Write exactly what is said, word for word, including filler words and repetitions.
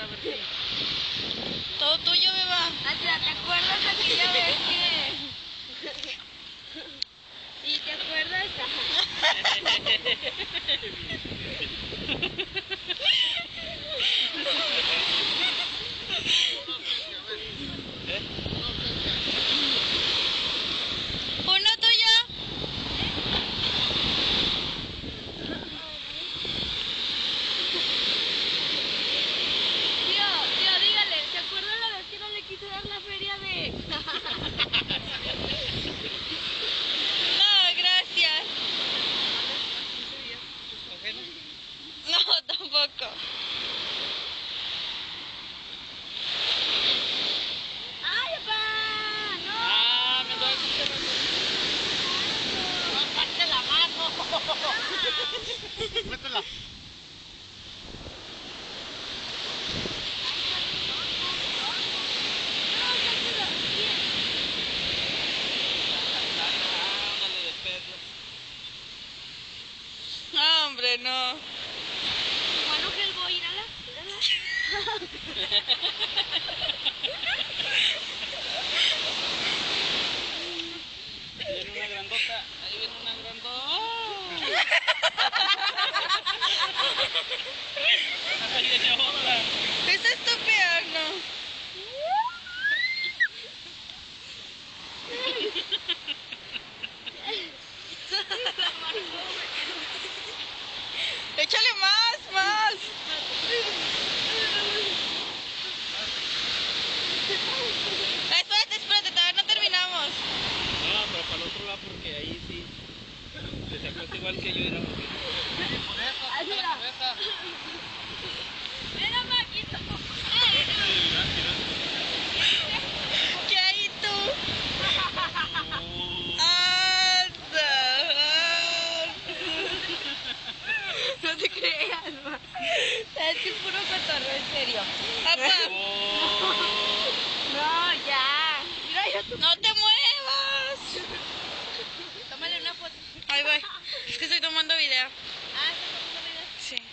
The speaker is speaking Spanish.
a ver si... Todo tuyo, beba. Hasta te acuerdas aquella vez que... ¿Y te acuerdas? ¿Uno tuyo? Tío, tío, dígale, ¿se acuerdan la vez que no le quise dar la feria de...? No, gracias. No, tampoco. ¡Ay, papá! ¡No! Ah, me duele mucho. ¡Saque la mano! Métela. Ándale de perro. No, hombre, no. Bueno, que el boy, mírala, Ahí viene una grandota. Ahí viene una grandota. Ahí viene otra. Esta es tu peor, ¿no? Échale más, más. Espérate, espérate, todavía no terminamos. No, pero para el otro lado porque ahí sí. Se acuesta igual que yo era. Por eso, Así la va. cabeza. Mira, Maquito. ¿Qué hay tú? Anda. No te creas, ma. Es que es puro cotorreo, en serio. Papá, No, ya. Mira, ya tú. no te muevas. Tómale una foto. Ahí voy. Es que estoy tomando video. Ah,